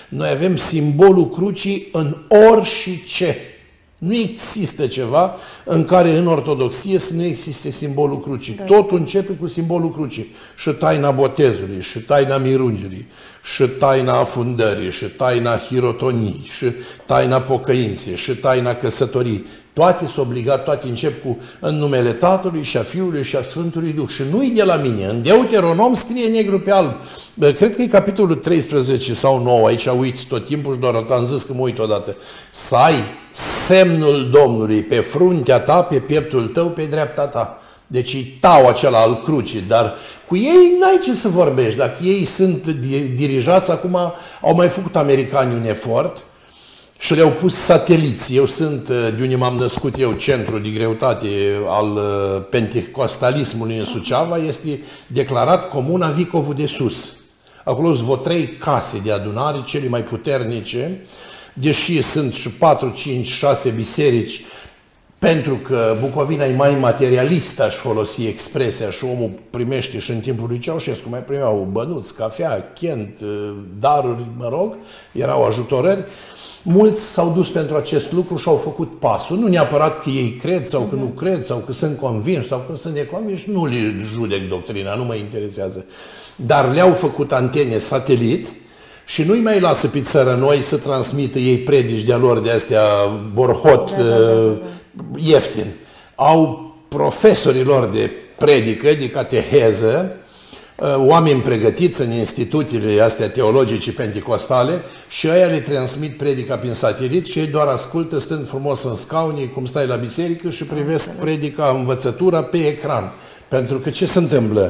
Noi avem simbolul crucii în orice. Nu există ceva în care în ortodoxie să nu existe simbolul crucii. Totul începe cu simbolul crucii. Și taina botezului, și taina mirungerii, și taina afundării, și taina hirotoniei, și taina pocăinței, și taina căsătoriei. Toate sunt obligate, toate încep cu în numele Tatălui și a Fiului și a Sfântului Duh. Și nu-i de la mine. În Deuteronom scrie negru pe alb. Cred că e capitolul 13 sau 9. Aici uit tot timpul și doar am zis că mă uit odată. Să ai semnul Domnului pe fruntea ta, pe pieptul tău, pe dreapta ta. Deci e tau acela al crucii, dar cu ei n-ai ce să vorbești. Dacă ei sunt dirijați, acum au mai făcut americanii un efort și le-au pus sateliți. Eu sunt, de unde m-am născut eu, centru de greutate al penticostalismului în Suceava, este declarat Comuna Vicovul de Sus. Acolo sunt vreo 3 case de adunare, cele mai puternice, deși sunt și 4, 5, 6 biserici, pentru că Bucovina e mai materialistă, aș folosi expresia, și omul primește și în timpul lui Ceaușescu mai primeau bănuți, cafea, chent, daruri, mă rog, erau ajutorări. Mulți s-au dus pentru acest lucru și au făcut pasul. Nu neapărat că ei cred sau că nu cred sau că sunt convinși sau că sunt neconvinși, nu le judec doctrina, nu mă interesează. Dar le-au făcut antene satelit și nu-i mai lasă pe țărănoi să transmită ei predici de-a lor de astea borhot ieftin. Au profesorilor de predică, de cateheză, oameni pregătiți în institutele astea teologice penticostale și ăia le transmit predica prin satelit și ei doar ascultă stând frumos în scaune, cum stai la biserică și privesc predica, învățătura pe ecran. Pentru că ce se întâmplă?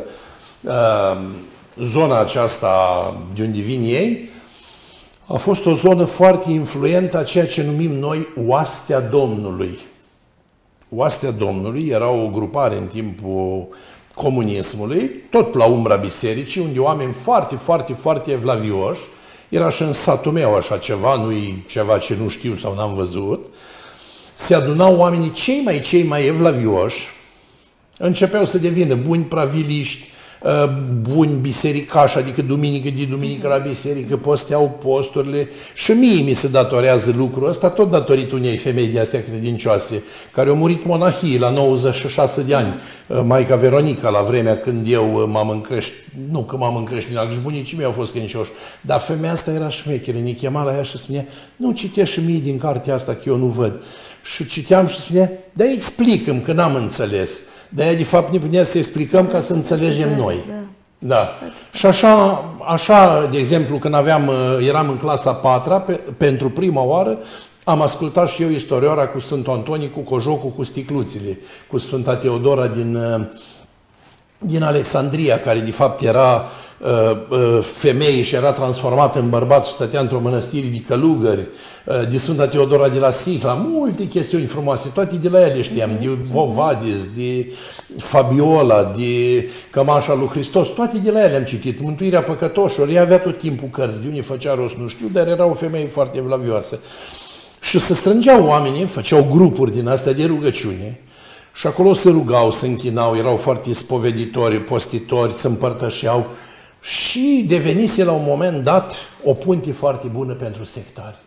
Zona aceasta de unde vin ei a fost o zonă foarte influentă a ceea ce numim noi Oastea Domnului. Oastea Domnului era o grupare în timpul comunismului, tot la umbra bisericii, unde oameni foarte evlavioși, era și în satul meu așa ceva, nu-i ceva ce nu știu sau n-am văzut, se adunau oamenii cei mai evlavioși, începeau să devină buni praviliști, buni bisericași, adică duminică de duminică la biserică, posteau posturile și mie mi se datorează lucrul ăsta, tot datorită unei femei de astea credincioase, care au murit monahie la 96 de ani, Maica Veronica, la vremea când eu m-am încreștinat, și bunicii mei au fost credincioși, dar femeia asta era șmecheră, ne chema la ea și spunea, nu citești și mie din cartea asta că eu nu văd. Și citeam și spunea, dar explică-mi că n-am înțeles. De-aia, de fapt, ne putea să explicăm ca să înțelegem noi. Da. Și așa, de exemplu, când eram în clasa 4-a, pentru prima oară, am ascultat și eu istorioara cu Sfântul Antonicu, cu jocul cu sticluțile, cu Sfânta Teodora din Alexandria, care de fapt era femeie și era transformată în bărbat și stătea într-o mănăstire de călugări, de Sfânta Teodora de la Sihla, multe chestiuni frumoase, toate de la ele știam, de Vovadis, de Fabiola, de Cămașa lui Hristos, toate de la ele am citit, Mântuirea păcătoșilor, ea avea tot timpul cărți, de unii făcea rost, nu știu, dar era o femeie foarte evlavioasă. Și se strângeau oamenii, făceau grupuri din astea de rugăciune, și acolo se rugau, se închinau, erau foarte spoveditori, postitori, se împărtășeau și devenise la un moment dat o punte foarte bună pentru sectari.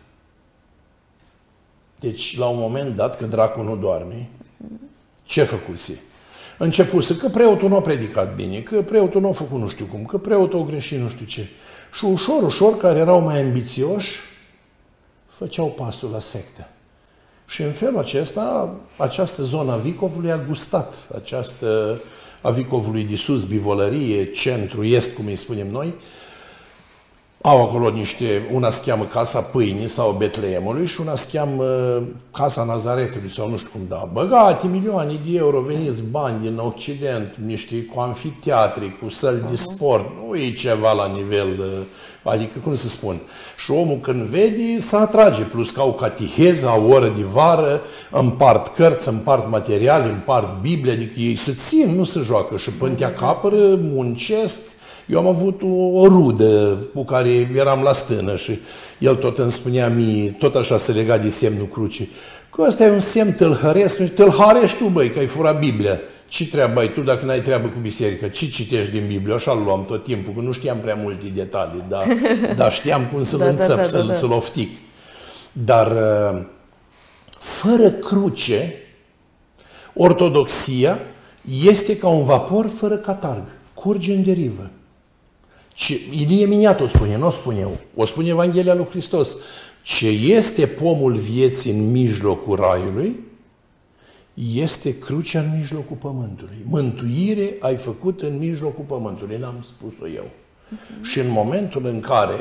Deci, la un moment dat, că dracul nu doarme, ce făcuse? Începuse că preotul nu a predicat bine, că preotul nu a făcut nu știu cum, că preotul a greșit nu știu ce. Și ușor, care erau mai ambițioși, făceau pasul la sectă. Și în felul acesta, această zonă a Vicovului a gustat, a Vicovului de sus, Bivolărie, centru, est, cum îi spunem noi, au acolo una se cheamă Casa Pâinii sau Betleemului și una se cheamă Casa Nazaretului sau nu știu cum, da. Băgate milioane de euro, veniți bani din Occident, cu anfiteatri, cu săli de sport, nu e ceva la nivel, adică cum să spun. Și omul când vede, se atrage, plus că au cateheză, au oră de vară, împart cărți, împart materiale, împart Biblie, adică ei se țin, nu se joacă și pântea capără, muncesc. Eu am avut o rudă cu care eram la stână și el tot îmi spunea mie, tot așa se lega de semnul crucii, că ăsta e un semn tâlhăresc, tâlhărești tu, băi, că ai furat Biblia. Ce treabă ai tu dacă n-ai treabă cu biserica? Ce citești din Biblie? Așa îl luam tot timpul, că nu știam prea multe detalii, dar știam cum să-l înțep, să-l oftic. Dar fără cruce, ortodoxia este ca un vapor fără catarg, curge în derivă. Ilie Miniat o spune, nu o spun eu, o spune Evanghelia lui Hristos. Ce este pomul vieții în mijlocul raiului, este crucea în mijlocul pământului. Mântuire ai făcut în mijlocul pământului, n-am spus-o eu. Și în momentul în care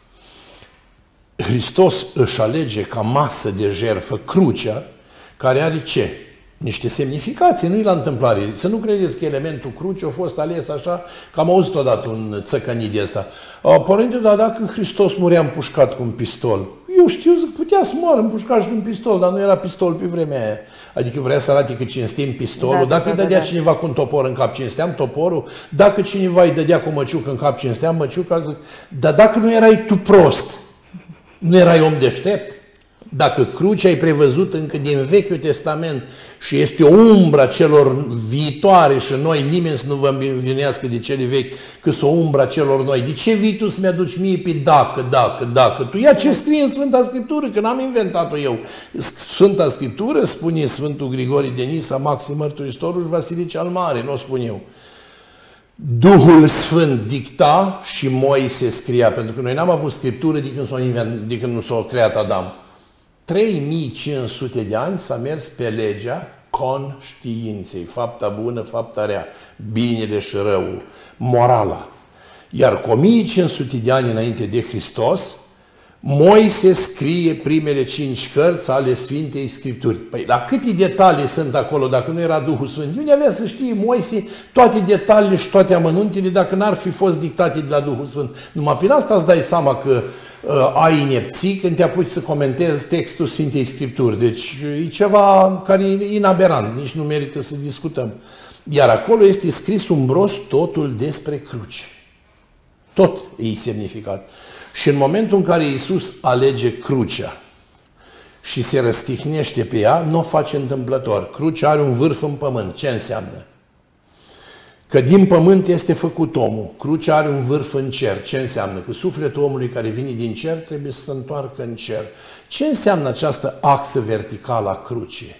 Hristos își alege ca masă de jertfă crucea, care are ce? Niște semnificații, nu-i la întâmplare. Să nu credeți că elementul cruce a fost ales așa, că am auzit odată un țăcănit de ăsta. Părinte, dar dacă Hristos murea împușcat cu un pistol, eu știu, zic, putea să moară împușcat și cu un pistol, dar nu era pistol pe vremea aia. Adică vrea să arate că cinstim pistolul. Dacă îi dădea cineva cu un topor în cap, cinsteam toporul. Dacă cineva îi dădea cu măciucă în cap, cinsteam măciuca. Zic, dar dacă nu erai tu prost, nu erai om deștept? Dacă crucea ai prevăzut încă din Vechiul Testament și este o umbră celor viitoare și noi, nimeni să nu vă învinuiască de cele vechi, că sunt o umbră celor noi. De ce vii tu să-mi aduci mie pe dacă? Tu ia ce scrie în Sfânta Scriptură, că n-am inventat-o eu. Sfânta Scriptură spune Sfântul Grigorie de Nisa, Maxim Mărturisitorul și Vasile cel Mare, nu o spun eu. Duhul Sfânt dicta și Moise scria, pentru că noi n-am avut Scriptură de când nu s-a creat Adam. 3500 de ani s-a mers pe legea conștiinței, fapta bună, fapta rea, binele și răul, morala. Iar cu 1500 de ani înainte de Hristos, Moise scrie primele 5 cărți ale Sfintei Scripturi. Păi la câte detalii sunt acolo dacă nu era Duhul Sfânt? De unde avea să știe Moise toate detaliile și toate amănuntele dacă n-ar fi fost dictate de la Duhul Sfânt? Numai prin asta îți dai seama că ai inepții când te apuci să comentezi textul Sfintei Scripturi. Deci e ceva care e inaberant, nici nu merită să discutăm. Iar acolo este scris umbros totul despre cruce. Tot e semnificat. Și în momentul în care Iisus alege crucea și se răstihnește pe ea, nu o face întâmplător. Crucea are un vârf în pământ. Ce înseamnă? Că din pământ este făcut omul. Crucea are un vârf în cer. Ce înseamnă? Că sufletul omului care vine din cer trebuie să se întoarcă în cer. Ce înseamnă această axă verticală a crucii?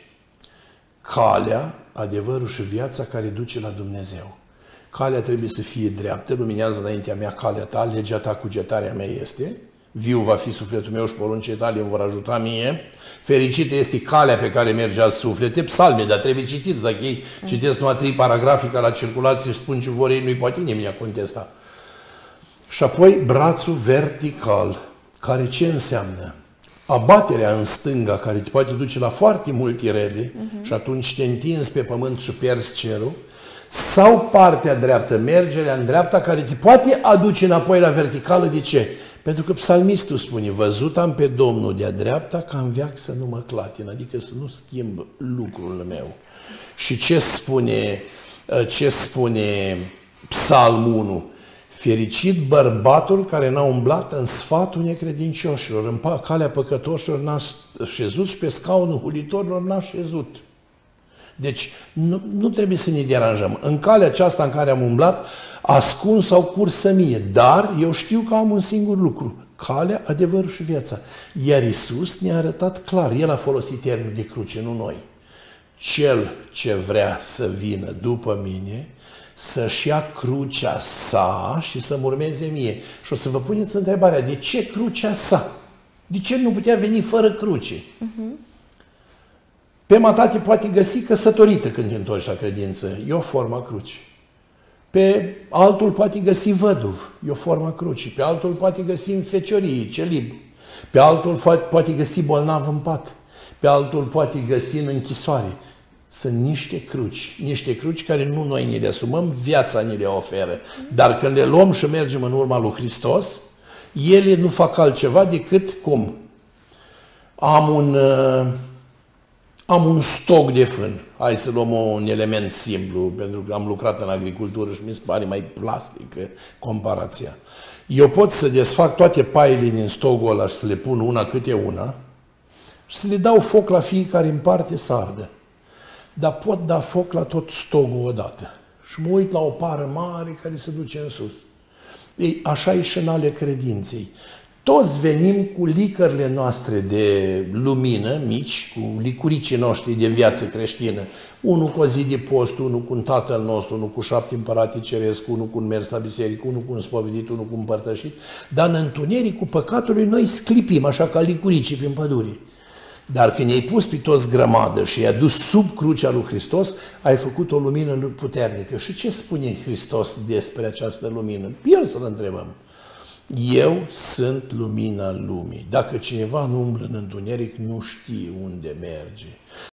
Calea, adevărul și viața care duce la Dumnezeu. Calea trebuie să fie dreaptă, luminează înaintea mea calea ta, legea ta, cugetarea mea este, viu va fi sufletul meu și poruncile tale îmi vor ajuta mie, fericită este calea pe care mergea suflete, psalme, dar trebuie citiți, dacă ei citesc numai 3 paragrafe ca la circulație și spun ce vor ei, nu-i poate nimeni a contesta. Și apoi brațul vertical, care ce înseamnă? Abaterea în stânga, care te poate duce la foarte multe rele și atunci te întinzi pe pământ și pierzi cerul, sau partea dreaptă, mergerea în dreapta, care te poate aduce înapoi la verticală. De ce? Pentru că psalmistul spune, văzut am pe Domnul de-a dreapta ca în veac să nu mă clatin, adică să nu schimb lucrul meu. Și ce spune Psalmul 1? Fericit bărbatul care n-a umblat în sfatul necredincioșilor, în calea păcătoșilor n-a șezut și pe scaunul hulitorilor n-a șezut. Deci nu trebuie să ne deranjăm. În calea aceasta în care am umblat, ascuns sau cursă mie, dar eu știu că am un singur lucru, calea, adevărul și viața. Iar Iisus ne-a arătat clar, El a folosit termenul de cruce, nu noi. Cel ce vrea să vină după mine, să-și ia crucea sa și să-mi urmeze mie. Și o să vă puneți întrebarea, de ce crucea sa? De ce nu putea veni fără cruce? Pe matate poate găsi căsătorită când te întorci la credință. E o formă a crucii. Pe altul poate găsi văduv. E o formă a crucii. Pe altul poate găsi în feciorie, celib. Pe altul poate găsi bolnav în pat. Pe altul poate găsi în închisoare. Sunt niște cruci. Niște cruci care nu noi ne le asumăm, viața ne le oferă. Dar când le luăm și mergem în urma lui Hristos, ele nu fac altceva decât cum? am un stoc de fân. Hai să luăm un element simplu, pentru că am lucrat în agricultură și mi se pare mai plastică comparația. Eu pot să desfac toate paiele din stocul ăla și să le pun una câte una și să le dau foc la fiecare în parte să ardă. Dar pot da foc la tot stogul odată. Și mă uit la o pară mare care se duce în sus. Ei, așa e și în ale credinței. Toți venim cu licările noastre de lumină, mici, cu licuricii noștri de viață creștină. Unul cu o zi de post, unul cu un Tatăl nostru, unul cu 7 împăratii ceresc, unul cu un mers la biserică, unul cu un spovedit, unul cu un împărtășit. Dar în întunericul păcatului noi sclipim, așa ca licuricii prin pădure. Dar când i-ai pus pe toți grămadă și i-ai dus sub crucea lui Hristos, ai făcut o lumină puternică. Și ce spune Hristos despre această lumină? El să-l întrebăm. Eu sunt lumina lumii. Dacă cineva nu umblă în întuneric, nu știe unde merge.